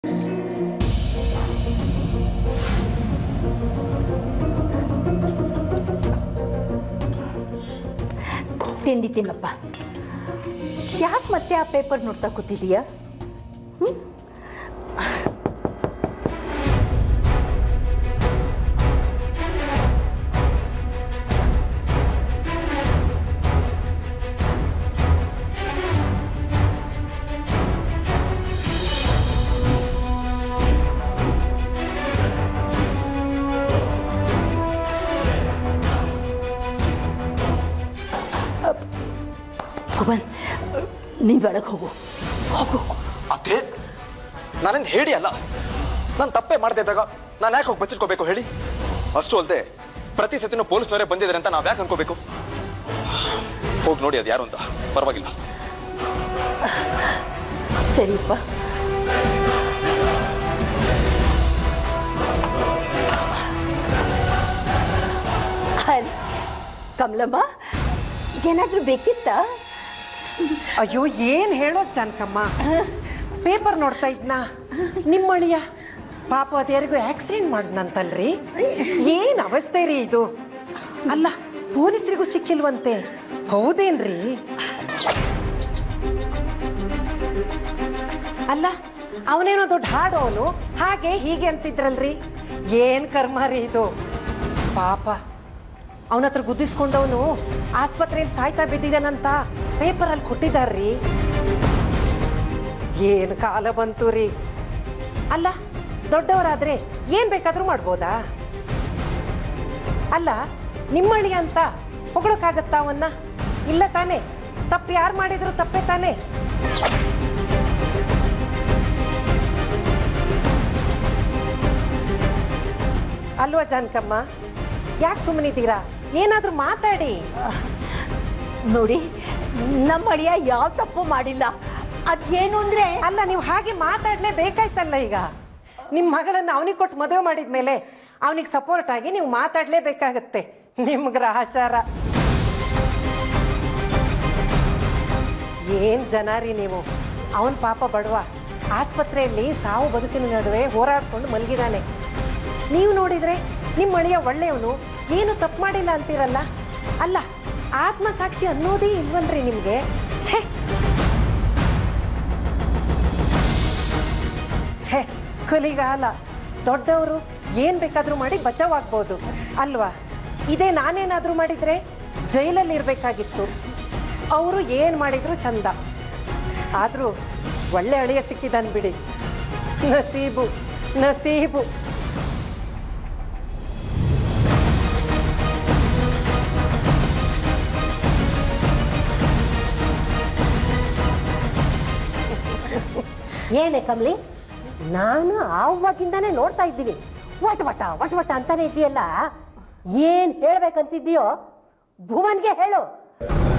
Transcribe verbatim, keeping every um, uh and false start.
ತಿಂಡಿ ತಿನ್ನಪ್ಪ. ಯಾಕೆ ಮತ್ತೆ ಆ ಪೇಪರ್ ನೋಡ್ತಾ ಕೂತಿದೀಯಾ? ಹ್ಞೂ ಭುವನ್, ನೀನ್ ಒಳಗೆ ಹೋಗು ಹೋಗು. ಅದೇ ನಾನೇನು ಹೇಳಿ ಅಲ್ಲ, ನಾನು ತಪ್ಪೇ ಮಾಡದೆ ಇದ್ದಾಗ ನಾನು ಯಾಕೆ ಹೋಗಿ ಬಚ್ಚಿಟ್ಕೋಬೇಕು ಹೇಳಿ? ಅಷ್ಟು ಅಲ್ಲದೆ ಪ್ರತಿ ಸತಿನೂ ಪೊಲೀಸ್ನವರೇ ಬಂದಿದ್ದಾರೆ ಅಂತ ನಾವು ಯಾಕೆ ಅನ್ಕೋಬೇಕು? ಹೋಗಿ ನೋಡಿ ಅದು ಯಾರು ಅಂತ. ಪರವಾಗಿಲ್ಲ. ಸರಿಪ್ಪ. ಕಮಲಮ್ಮ, ಏನಾದ್ರೂ ಬೇಕಿತ್ತ? ಅಯ್ಯೋ, ಏನ್ ಹೇಳೋದು ಜಾನಕಮ್ಮ, ಪೇಪರ್ ನೋಡ್ತಾ ಇದ್ನಾ ನಿಮ್ಮ ಅಳಿಯ ಪಾಪ ಅದ್ಯಾರಿಗೂ ಆಕ್ಸಿಡೆಂಟ್ ಮಾಡಿದ್ನಂತಲ್ರಿ. ಏನ್ ಅವಸ್ಥೆ ರೀ ಇದು. ಅಲ್ಲ, ಪೊಲೀಸರಿಗೂ ಸಿಕ್ಕಿಲ್ವಂತೆ, ಹೌದೇನ್ರಿ? ಅಲ್ಲ, ಅವನೇನೋ ದೊಡ್ಡ ಹಾಡು ಅವನು, ಹಾಗೆ ಹೀಗೆ ಅಂತಿದ್ರಲ್ರಿ. ಏನ್ ಕರ್ಮ ರೀ ಇದು. ಪಾಪ ಅವನ ಹತ್ರ ಗುದ್ದಿಸ್ಕೊಂಡವನು ಆಸ್ಪತ್ರೆಯಲ್ಲಿ ಸಾಯ್ತಾ ಬಿದ್ದಿದ್ದಾನಂತ ಪೇಪರಲ್ಲಿ ಕೊಟ್ಟಿದ್ದಾರ್ರಿ. ಏನ್ ಕಾಲ ಬಂತು ರೀ. ಅಲ್ಲ, ದೊಡ್ಡವರಾದ್ರೆ ಏನ್ ಬೇಕಾದ್ರೂ ಮಾಡ್ಬೋದಾ? ಅಲ್ಲ, ನಿಮ್ಮಳಿ ಅಂತ ಹೊಗಳಕ್ಕಾಗತ್ತಾ ಅವನ್ನ? ಇಲ್ಲ ತಾನೆ. ತಪ್ಪು ಯಾರು ಮಾಡಿದ್ರು ತಪ್ಪೇ ತಾನೆ. ಅಲ್ವಾ ಜಾನಕಮ್ಮ? ಯಾಕೆ ಸುಮ್ಮನಿದ್ದೀರಾ? ಏನಾದ್ರೂ ಮಾತಾಡಿ. ನೋಡಿ, ನಮ್ಮ ಅಳಿಯ ಯಾವ ತಪ್ಪು ಮಾಡಿಲ್ಲ. ಅದೇನು ಅಂದ್ರೆ, ಅಲ್ಲ, ನೀವು ಹಾಗೆ ಮಾತಾಡ್ಲೇ ಬೇಕಾಯ್ತಲ್ಲ. ಈಗ ನಿಮ್ಮ ಮಗಳನ್ನ ಅವನಿಗೆ ಕೊಟ್ಟು ಮದುವೆ ಮಾಡಿದ್ಮೇಲೆ ಅವನಿಗೆ ಸಪೋರ್ಟ್ ಆಗಿ ನೀವು ಮಾತಾಡ್ಲೇಬೇಕಾಗತ್ತೆ. ನಿಮ್ ಗ್ರಹಚಾರ ಏನ್ ಜನ ರೀ ನೀವು. ಅವನ್ ಪಾಪ ಬಡವ, ಆಸ್ಪತ್ರೆಯಲ್ಲಿ ಸಾವು ಬದುಕಿನ ನಡುವೆ ಹೋರಾಡ್ಕೊಂಡು ಮಲಗಿದಾನೆ. ನೀವು ನೋಡಿದ್ರೆ ನಿಮ್ಮ ಅಳಿಯ ಒಳ್ಳೆಯವನು, ಏನು ತಪ್ಪು ಮಾಡಿಲ್ಲ ಅಂತೀರಲ್ಲ. ಅಲ್ಲ, ಆತ್ಮಸಾಕ್ಷಿ ಅನ್ನೋದೇ ಇಲ್ವಲ್ರಿ ನಿಮ್ಗೆ? ಛೇ ಛೇ ಕಲಿಗಾಲ. ದೊಡ್ಡವರು ಏನ್ ಬೇಕಾದ್ರೂ ಮಾಡಿ ಬಚಾವಾಗ್ಬೋದು ಅಲ್ವಾ? ಇದೇ ನಾನೇನಾದ್ರೂ ಮಾಡಿದ್ರೆ ಜೈಲಲ್ಲಿ ಇರ್ಬೇಕಾಗಿತ್ತು. ಅವರು ಏನ್ ಮಾಡಿದ್ರು ಚಂದ. ಆದ್ರೂ ಒಳ್ಳೆ ಅಳಿಯ ಸಿಕ್ಕಿದಾನ್ ಬಿಡಿ. ನಸೀಬು ನಸೀಬು. ಏನೇ ಕಮ್ಲಿ, ನಾನು ಆವಾಗಿಂದಾನೇ ನೋಡ್ತಾ ಇದ್ದೀನಿ. ವಟ ವಟ ವಟ ವಟ ಅಂತಾನೆ ಇದೆಯಲ್ಲ. ಏನ್ ಹೇಳ್ಬೇಕಂತಿದ್ದೀಯೋ ಭುವನ್ಗೆ ಹೇಳು.